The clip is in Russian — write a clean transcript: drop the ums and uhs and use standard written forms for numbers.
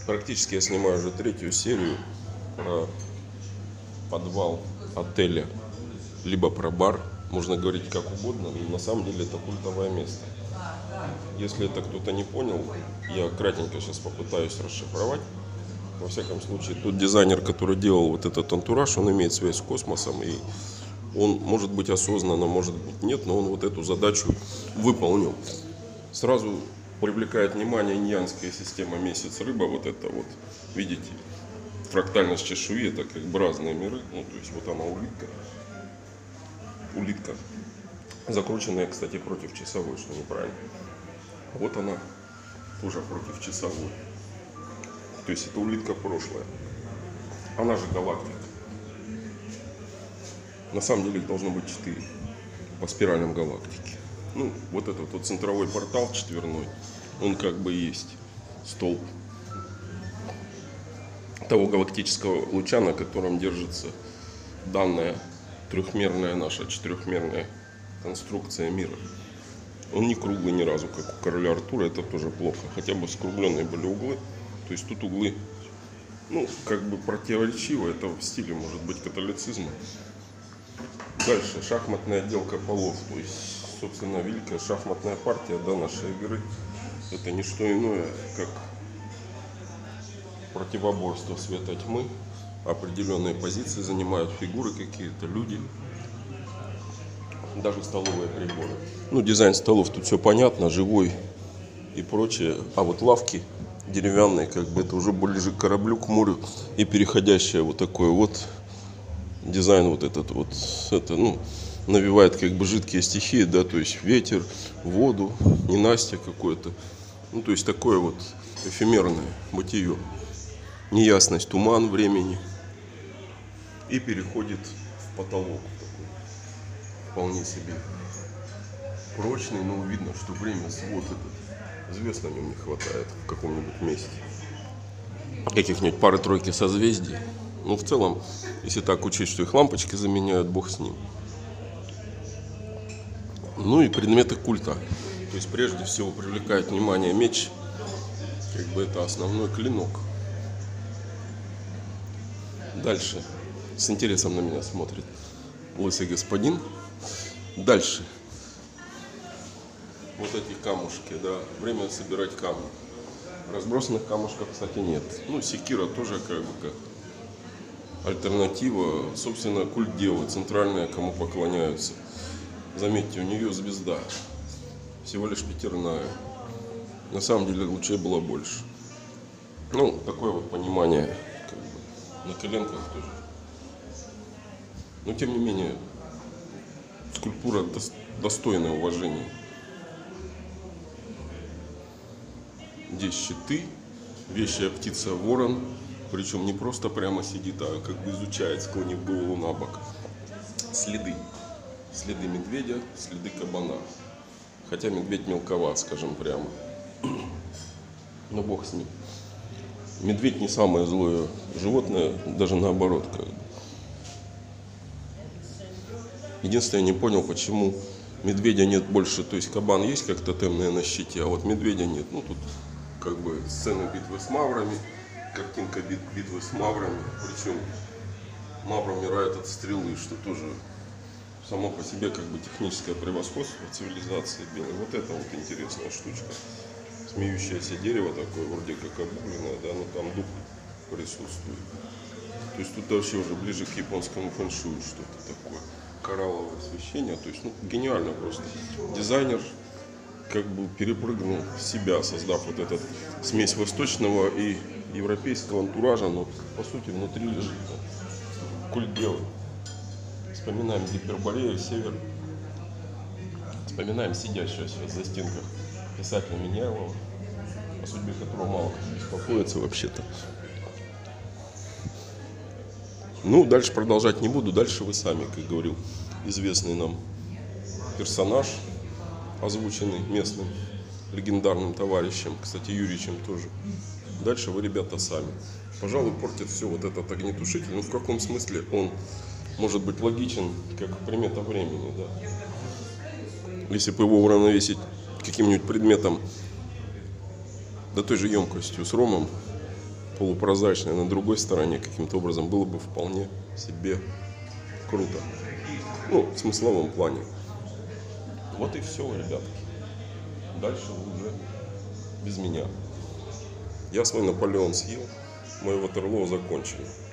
Практически я снимаю уже третью серию про подвал отеля, либо про бар. Можно говорить как угодно, но на самом деле это культовое место. Если это кто-то не понял, я кратенько сейчас попытаюсь расшифровать. Во всяком случае, тот дизайнер, который делал вот этот антураж, он имеет связь с космосом, и он может быть осознанно, может быть нет, но он вот эту задачу выполнил. Сразу привлекает внимание иньянская система месяц-рыба, вот это вот, видите, фрактальность чешуи, это как бы разные миры, ну то есть вот она улитка, закрученная, кстати, против часовой, что неправильно. Вот она тоже против часовой, то есть это улитка прошлое, она же галактика. На самом деле их должно быть 4 по спиралям галактики. Ну, вот этот вот центровой портал четверной, он как бы есть столб того галактического луча, на котором держится данная трехмерная наша четырехмерная конструкция мира. Он не круглый ни разу, как у короля Артура, это тоже плохо. Хотя бы скругленные были углы. То есть тут углы, ну, как бы противоречиво, это в стиле, может быть, католицизма. Дальше шахматная отделка полов, то есть, собственно, великая шахматная партия, да, нашей игры. Это не что иное, как противоборство света и тьмы. Определенные позиции занимают фигуры какие-то, люди, даже столовые приборы. Ну, дизайн столов тут все понятно, живой и прочее. А вот лавки деревянные, как бы это уже ближе к кораблю, к морю, и переходящее вот такое вот дизайн вот этот вот, это, ну, навевает как бы жидкие стихии, да, то есть ветер, воду, ненастье какое-то, ну, то есть такое вот эфемерное бытие, неясность, туман времени, и переходит в потолок такой, вполне себе прочный, но видно, что время, свод этот, звезд на нем не хватает в каком-нибудь месте, каких-нибудь пары-тройки созвездий. Ну, в целом, если так учесть, что их лампочки заменяют, бог с ним. Ну и предметы культа. То есть, прежде всего, привлекает внимание меч. Как бы это основной клинок. Дальше. С интересом на меня смотрит лысый господин. Дальше. Вот эти камушки, да. Время собирать камни. Разбросанных камушков, кстати, нет. Ну, секира тоже как бы как альтернатива, собственно, культ девы, центральная, кому поклоняются. Заметьте, у нее звезда, всего лишь пятерная. На самом деле лучей было больше. Ну, такое вот понимание, как бы, на коленках тоже. Но, тем не менее, скульптура достойная уважения. Здесь щиты, вещая птица ворон. Причем не просто прямо сидит, а как бы изучает, склонив голову на бок. Следы. Следы медведя, следы кабана. Хотя медведь мелковат, скажем прямо. Но бог с ним. Медведь не самое злое животное, даже наоборот. Как бы. Единственное, я не понял, почему медведя нет больше. То есть кабан есть как тотемное на щите, а вот медведя нет. Ну тут как бы сцены битвы с маврами. Картинка битвы с маврами, причем мавр умирает от стрелы, что тоже само по себе как бы техническое превосходство цивилизации белой. Вот это вот интересная штучка. Смеющееся дерево такое, вроде как обугленное, да, но там дух присутствует. То есть тут вообще уже ближе к японскому фэншую что-то такое. Коралловое освещение, то есть, ну, гениально просто. Дизайнер как бы перепрыгнул себя, создав вот этот смесь восточного и европейского антуража, но по сути внутри лежит культ девы. Вспоминаем Гиперборею, Север. Вспоминаем сидящего сейчас за стенках писателя Миняйлова, о судьбе которого мало кто беспокоится вообще-то. Ну, дальше продолжать не буду. Дальше вы сами, как говорил известный нам персонаж, озвученный местным легендарным товарищем, кстати, Юричем тоже. Дальше вы, ребята, сами. Пожалуй, портит все вот этот огнетушитель. Ну, в каком смысле он может быть логичен, как примета времени, да? Если бы его уравновесить каким-нибудь предметом, да той же емкостью, с ромом, полупрозрачная на другой стороне каким-то образом, было бы вполне себе круто. Ну, в смысловом плане. Вот и все, ребятки. Дальше уже без меня. Я свой Наполеон съел, мой Ватерлоо закончен.